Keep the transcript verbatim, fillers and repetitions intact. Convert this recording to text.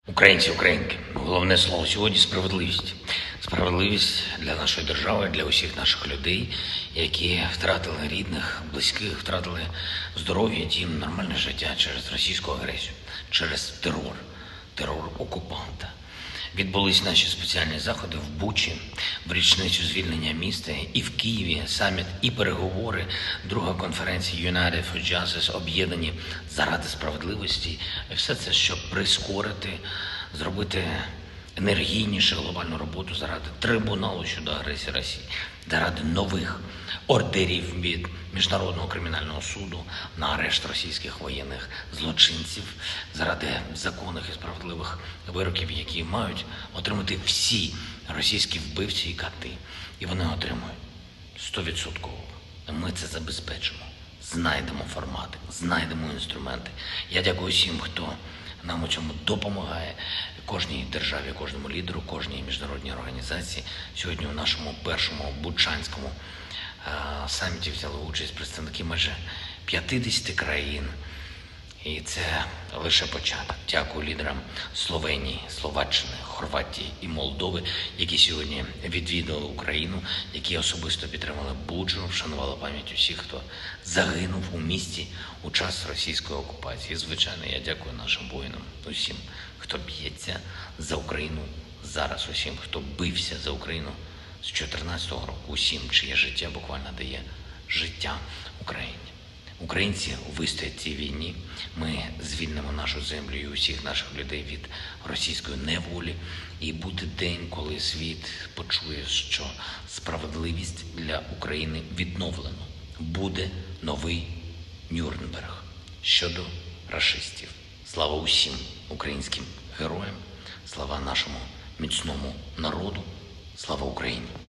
Українці, українки, головне слово сьогодні – справедливість. Справедливість для нашої держави, для усіх наших людей, які втратили рідних, близьких, втратили здоров'я, дім, нормальне життя через російську агресію, через терор, терор окупанта. Відбулись наші спеціальні заходи в Бучі, в річницю звільнення міста, і в Києві саміт, і переговори, друга конференція United for Justice, об'єднані заради справедливості. І все це, щоб прискорити, зробити енергійніше глобальну роботу заради трибуналу щодо агресії Росії, заради нових ордерів від Міжнародного кримінального суду на арешт російських воєнних злочинців, заради законних і справедливих вироків, які мають отримати всі російські вбивці і кати. І вони отримують стовідсотково. Ми це забезпечимо. Знайдемо формати, знайдемо інструменти. Я дякую всім, хто нам у цьому допомагає, кожній державі, кожному лідеру, кожній міжнародній організації. Сьогодні у нашому першому бучанському а, саміті взяли участь представники майже п'ятдесят країн. І це лише початок. Дякую лідерам Словенії, Словаччини, Хорватії і Молдови, які сьогодні відвідали Україну, які особисто підтримали Бучу, вшанували пам'ять усіх, хто загинув у місті у час російської окупації. І, звичайно, я дякую нашим воїнам, усім, хто б'ється за Україну зараз, усім, хто бився за Україну з чотирнадцятого року, усім, чиє життя буквально дає життя Україні. Українці вистоять цій війні, ми звільнимо нашу землю і усіх наших людей від російської неволі. І буде день, коли світ почує, що справедливість для України відновлено. Буде новий Нюрнберг щодо рашистів. Слава усім українським героям, слава нашому міцному народу, слава Україні!